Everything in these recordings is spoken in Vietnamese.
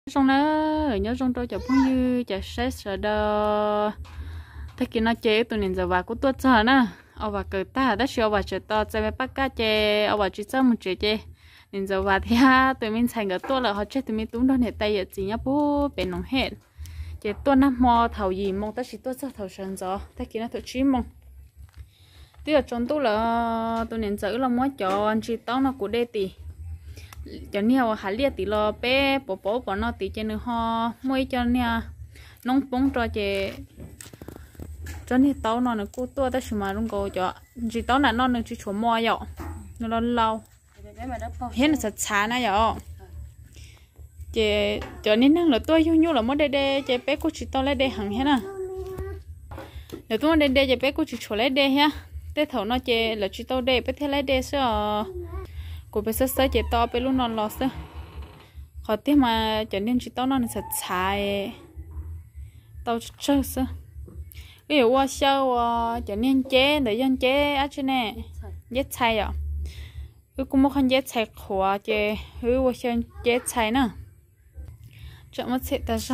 trong đó nhớ trong tôi chụp phong như chả xét sợ đờ thế kia nó chế tụi nên giờ vào cũng tốt sợ nè ở vào cờ ta đã chiều vào chơi to chơi với bác cá chơi ở vào chơi chơi một chơi nên giờ vào thì ha tụi mình xài cái tua là họ chơi tụi mình túng đó này tay giờ chỉ nhá bố bên nông hết chơi tua năm mò thầu gì mong ta chỉ tua sợ thầu sơn gió thế kia nó thầu chí mong tí ở trong tôi là tụi nên giờ là muốn cho anh chị tao nó cũng đê tì cho nhiều hạt liệt tí lo bé bố bỏ nó tí trên nữa ho mua cho nè nông bông cho chị cho nên tao nó cô tua ta chỉ mà luôn cô cho chỉ tao là nó được chỉ chỗ mua vậy nó lâu hết là sạch xả nè vậy chị cho nên năng là tôi nhu là muốn đê đê chị bé cô chỉ tao lấy đê hằng hết nè để tôi đê đê chị bé cô chỉ chỗ lấy đê ha để thầu nó chị là chỉ tao đê bé thế lấy đê sao cô bé sơ chị to bé luôn non lọt sao họ tiếc mà cho nên chỉ tao nó sạch xả tao chơi sao ví dụ qua sau cho nên chế để dân chế ở trên này dễ xay à cứ cũng một con dễ xay khóa chế cứ qua sau dễ xay nữa chọn mất xịt ta sao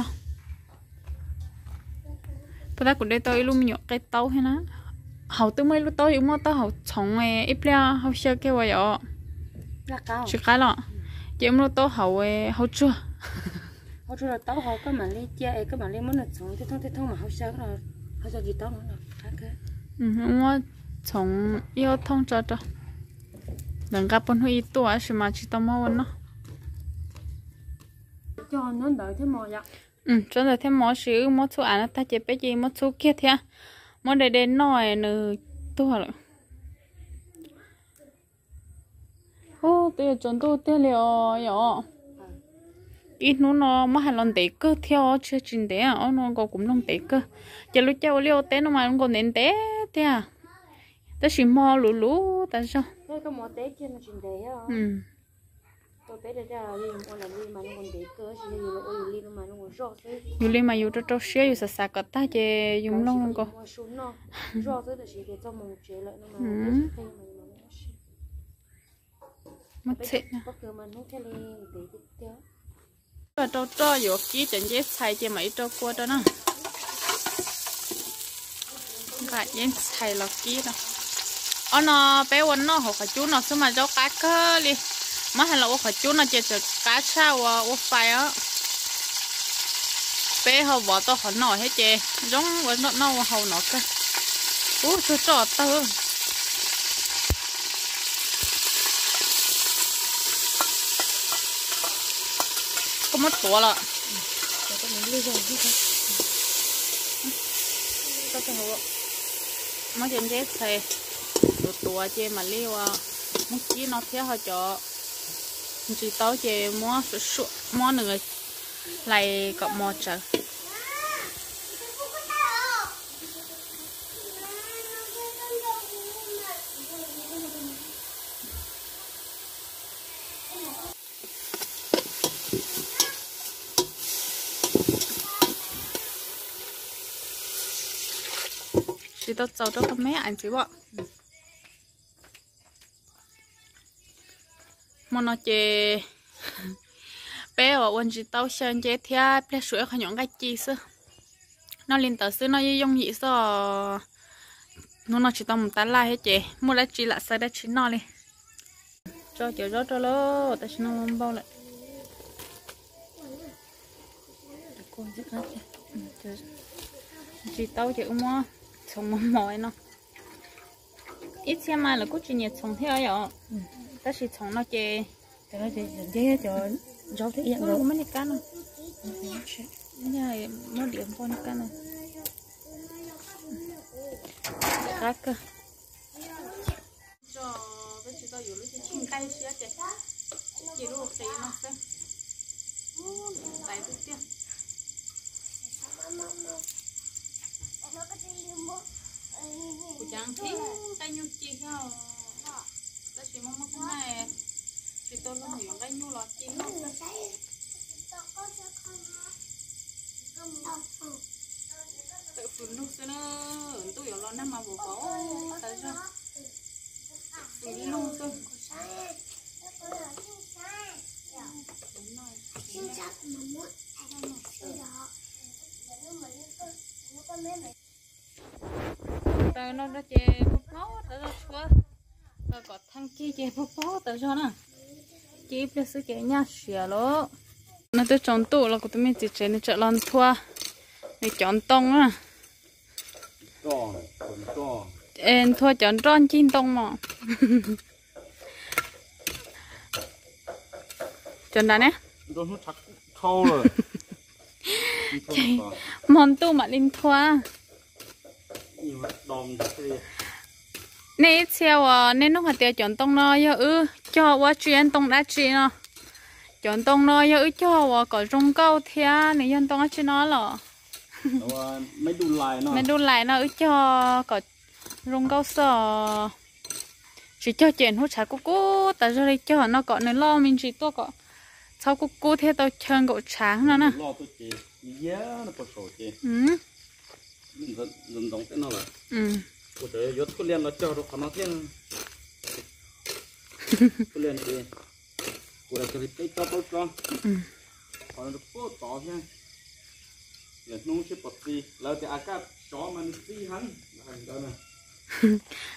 tôi đã cũng để tôi luôn nhọ cái tàu hay nó hậu tôi mới lúc tôi yếu mà tôi hậu sống ít ra hậu chơi cái vậy ạ chỉ cái lọ chỉ lúc tôi hậu chưa hậu chưa là tàu hậu cái mà lấy chơi cái mà lấy món là sống thế thông mà hậu chơi cái là hậu chơi gì tàu nữa là khác cái mà sống yêu thông cho đừng gặp con huy tuổi thì mà chỉ tao mua nó cho nó đợi thêm mò vậy cho đợi thêm mò xíu mò số ảnh ta chỉ biết gì mò số kia thế mò để đến nồi nữa tôi rồi ô tôi chọn tôi tiêu liệu vậy ít nó mà hành lần tế cơ theo chưa chín tế à nó có cũng long tế cơ chỉ lúc cháu liêu tế nó mà nó còn đến tế thế à ta chỉ mò lú tại sao cái mò tế kia nó chín tế à tôi bé đây là liên quan là liên mà nó còn tế cơ chỉ là ôi liên mà nó còn rót đấy dù liên mà dù cho xe dù sạch sạch cả ta chỉ dùng long có rót đấy là chỉ để cho mông chế lại nó mất xịn bất cứ mà nó cái liên tế tiếp và cho vô kỹ chân dễ xài chỉ mấy cho qua đó nè cái dễ xài là kỹ đó nó bé quấn nó hoặc chú nó xem mà cho cá cơ đi mà hay là hoặc chú nó chỉ cho cá sao hoặc phải á bé họ bỏ to họ nổi hết chè giống với nó hầu nó cơ cho tơ có mất tuổi rồi có cái hộp mất tiền chết thầy tuổi chê mà liêu mất chí nó theo họ cho chỉ tao chê mua sụt mua người lại cộng một trở chỉ tao cháu cho mấy anh chứ bọn mà nó chê bé ở quần chỉ tao sơn chế theo bé sữa khỏi những cái chi xưa nó liên tờ xưa nó dùng gì sao nó chỉ tao một tá lai hết chê mua lại chỉ là sai đã chỉ nó đi cho chở rót cho lô ta chỉ nó bao lại chỉ tao chở mua xong một mồi nó ít xem mà là có chuyện nhiệt xong theo vậy ta chỉ xong nó chê cái đó dễ cho rau thế yên rồi mấy cái nó này nó điểm con cái này khác cơ cho cái chị tao dùng cái chim cay xía chị chỉ đồ tí nó xem tay tiếp tiếp của chàng thấy tay nhu chi sao ta chỉ mong cái này chị tôi không hiểu cái nhu lọt chi tự phun nước xưa nó tôi hiểu lo năm mà bổ có tại sao phun luôn tôi đúng rồi tao nó đã chè bốc bó tao nó xua tao có thằng kia chè bốc bó tao cho nè chỉ biết sự chè nhát xỉa lo nó tới tròn tủ là của tụi mình chỉ chè nó chợ lon thua để chọn tông á em thua chọn tròn chín tông mà chọn đã nè món tu mà linh thua nè theo nên nó hoạt chọn tông nó cho qua chuyện tông đã chi nó chọn tông nó cho có rong câu theo này dân tông cho nó là mấy đun lại nó cho có rong câu sò chỉ cho chèn hút trà cú tại ra đây cho nó có nơi lo mình chỉ to có sau cú theo tao chân cậu tráng nữa nè dần dòng cái nào là của trời yết có liên là cho được khả năng thiên có liên thì của là cái cho tốt cho còn được tốt tỏ nha để nung chip bột gì là cái ác chó mà đi hắn hành đó nè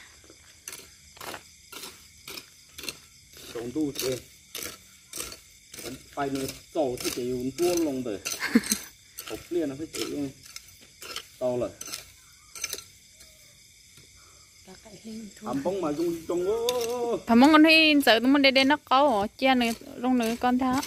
trồng tu chơi phải nữa dầu thì chỉ dùng tua lông để học liên nó phải chỉ to là thầm bông mà dùng trồng thầm bông con thấy sợ tụi mình đây nó có che nữa rong nữa con tháo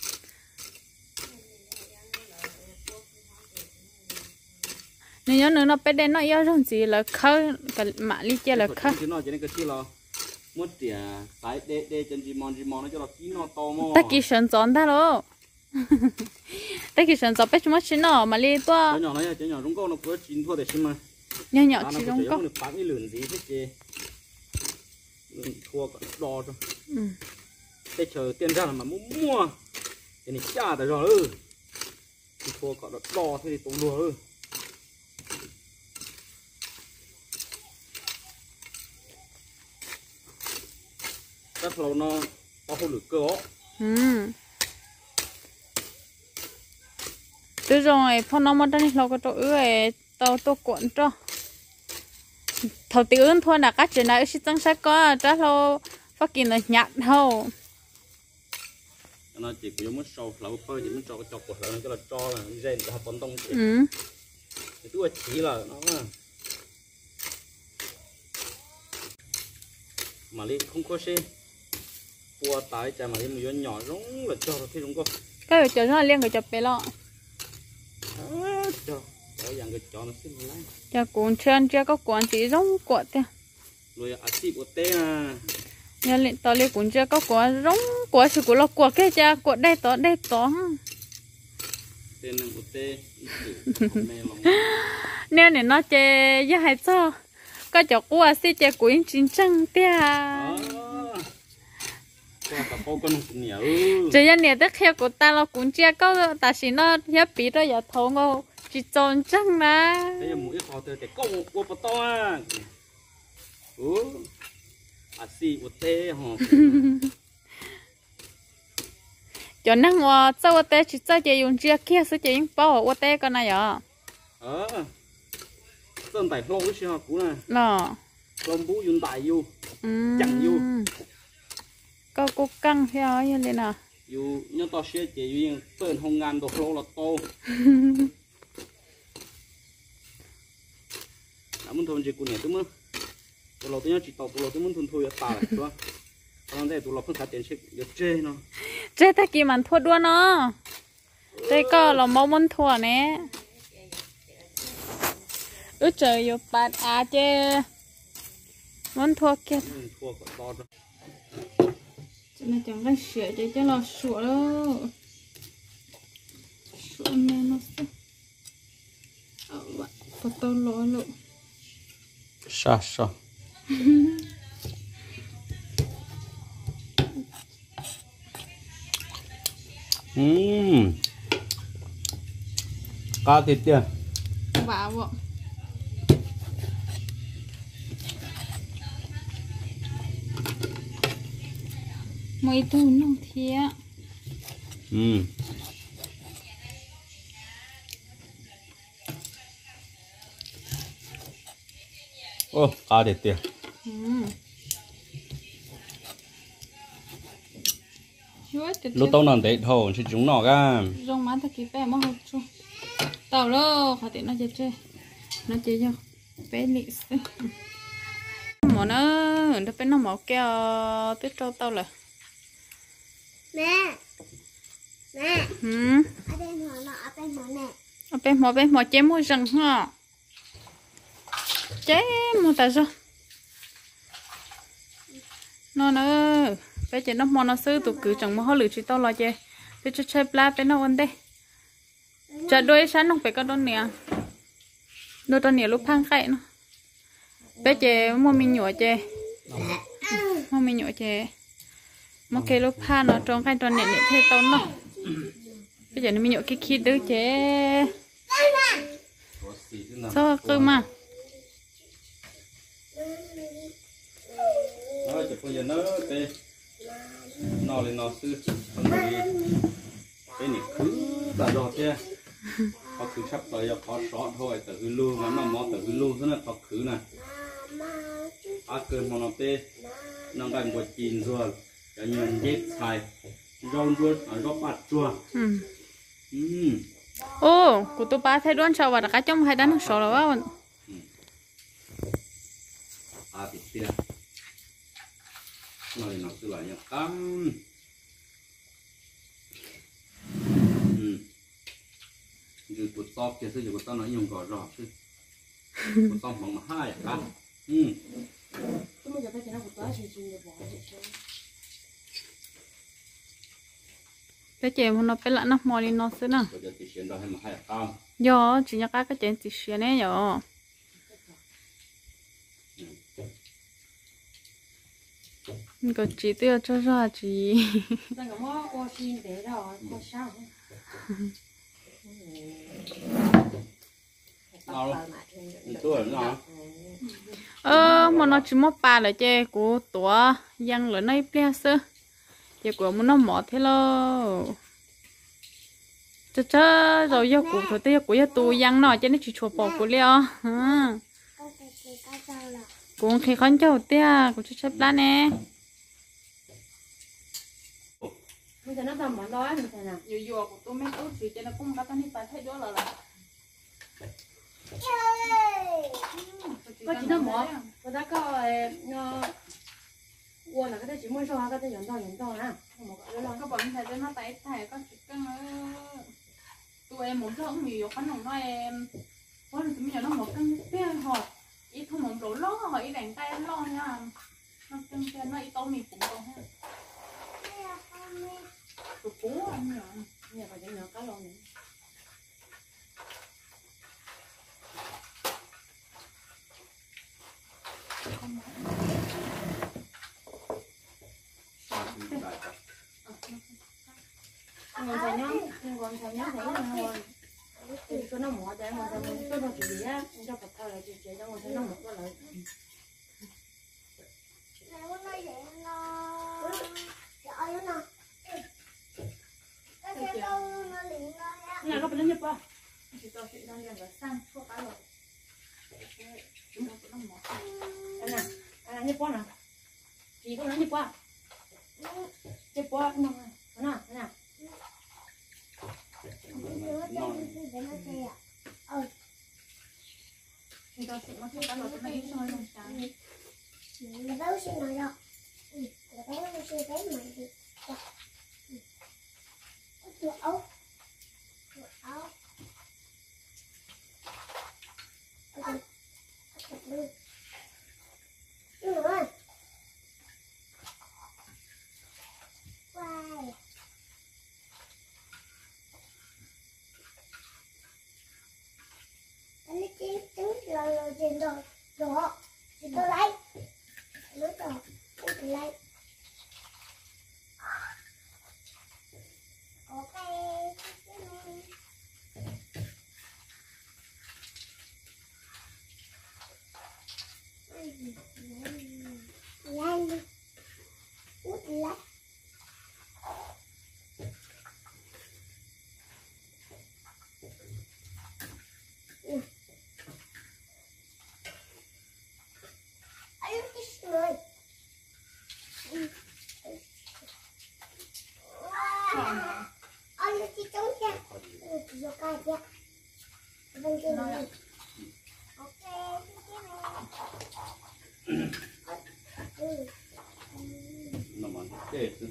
nếu nhớ nữa nó bé đen nó yếu rong gì là khơi cái mạ ly che là khơi nó chỉ nên cái chi là muốn tỉa cái để chân gì mòn nó cho là kín nó to mò ta kỳ sơn chọn ta rồi ta kỳ sơn chọn bé chúng nó nó mà ly to nhỏ này nhỏ rong câu nó cứ chín thôi để xem mà nhỏ nhỏ chỉ rong câu bán cái lươn gì thế chứ lươn thua cả đo cho cái chờ tiền ra là mà mua cái này trả tại rồi thua cả đo thế thì tốn đùa rất lâu nó có không được cơ từ rồi phong nó mà đây lâu cái chỗ ấy tao cuộn cho thầu tiêu ứng thua là các chuyện này sẽ tăng sát có rất lâu phát kiến là nhạt đâu nó chỉ có muốn sâu lâu phơi chỉ muốn cho cái chọc của nó cho là cho là rèn là bón tông thì tôi chỉ là nó mà đi không có xe qua tái chả mà đi một nhỏ giống là cho thế đúng không cái chỗ nó liên cái chọc bé lọ cho dạng cái chó nó xinh lắm cho cuốn chân cho có cuốn chỉ giống cuộn thế rồi à xịt của té à nhà lên tao lên cuốn cho có cuốn giống cuốn chỉ cuốn là cuốn cái cha cuốn đây to tên là của té nè này nó chơi với hai cho có chỗ cuốn xí chơi cuốn chín trăng thế chơi nhà này tất theo của ta là cuốn chia có ta chỉ nó hiếp bị đó giờ thấu ngô chỉ tròn trăng mà bây giờ mũi họ từ cái câu của bà to à xì của té hả cho năng hoa sau té chỉ cho chơi dùng chia kia sẽ chơi những bao hoa té con này à sơn tải lâu cái gì hả cũ này là lông bú dùng tải vô chẳng vô có cố căng theo như thế nào dù nhớ to xe chỉ dùng tên hồng ngàn đồ lâu là to đã muốn thôn chỉ cũ này đúng không tụi tôi nhớ chỉ tàu tụi tôi muốn thôn thôi ta lại đúng không còn đây tụi phân khát tiền sẽ được chơi nó chơi ta kỳ màn thua đua nó đây có là mong muốn thua nè trời yêu bạn à chơi muốn thua kia thua còn to rồi cho nên chẳng cái sữa để cho nó sủa đâu sủa nên nó sẽ có to lỗ lộ sa cá thịt chưa vào vậy mấy thứ nông thía ô cá để tiền lúc tao nằm đấy thôi chứ chúng nó ra rong má thật kỹ bé mà học chung tao đó khó tiện nó chơi nó chơi cho bé lì mỏ nó bên nó mỏ keo tết trâu tao là mẹ mẹ ở đây mỏ nọ ở đây mỏ nè ở bên mỏ chế mua rừng ha chế mua tại sao nó bé chế nó mò nó sư tụ cứ chẳng mà họ lử chỉ tao lo chế bé cho chơi pla bé nó ổn đây chả đôi sáng không phải có đôi nè đôi đôi nè lúc phang khai nó bé chế mua mình nhựa chế mua mình nhựa chế mà cái lúc phang nó trong khai đôi nè nè thế tao nó bây giờ nó mình nhựa cái khí đứa chế sao cơ mà nó chỉ bây giờ nó cái nó lên nó sư không đi cái này cứ là đọt kia họ cứ sắp tới họ sót thôi từ lưu mà nó mót từ lưu thế này họ cứ này ăn cơm mà nó tê nó đang quật chín rồi cái nhân dép xài rau ruột ở góc bát chua ô của tôi ba thấy đoán sao và cả trong hai đứa sò là quá thịt tia này nó cứ lại nhập cam giờ bột tóc kia sử dụng bột tóc nó dùng gỏi rọt chứ bột tóc bằng hai à cái chè nó phải là nó mò đi nó xứ nè do chỉ nhắc cái chè chỉ xuyên này rồi có chỉ tiêu cho ra chỉ mà nó chỉ mất ba là chè của tổ dân là nơi ple sơ chè của nó mỏ thế lo chớ rồi do cụ thôi tiêu của tu dân nó cho nó chỉ chùa bỏ của leo cũng khi con cháu tia của chú chấp lá nè bây giờ nó tầm món đó mình thấy nào vừa của tôi mấy út thì cho nó cũng bắt nó đi phải thấy đó là có chỉ nó mỏ người ta có nó uốn là cái chỉ muốn cho cái 연도 nè các bạn thấy nó tay có cái tụi em muốn thở nhiều có nồng nói em có được bây giờ nó một cái tiếng hột ít không muốn đổ lót hoặc ít đánh tay lo nha nó chân chân nó ít to mình cũng còn ha tụi cú anh nhở nhà phải nhỏ cá lon này còn thằng nhóc thấy là ngon thì cho nó mỏ để mà cho nó chỉ gì á cho Phật thờ là chỉ cho nó thấy nó mỏ nó lại này nó bên nhấp qua chỉ cho chị đang làm sang thuốc cá rồi anh nhấp qua nào chị có nói nhấp qua nè nè thì tôi sẽ mất cái lỗ này cho nó sáng. Là đâu sẽ nói đâu. Là cái nó sẽ cái mình thì. Chuột ấu. Chuột ấu. Rồi. Wow. Anh trứng là trên đồ thì tôi lấy nó đồ tôi lấy ok lấy út lấy 那么这是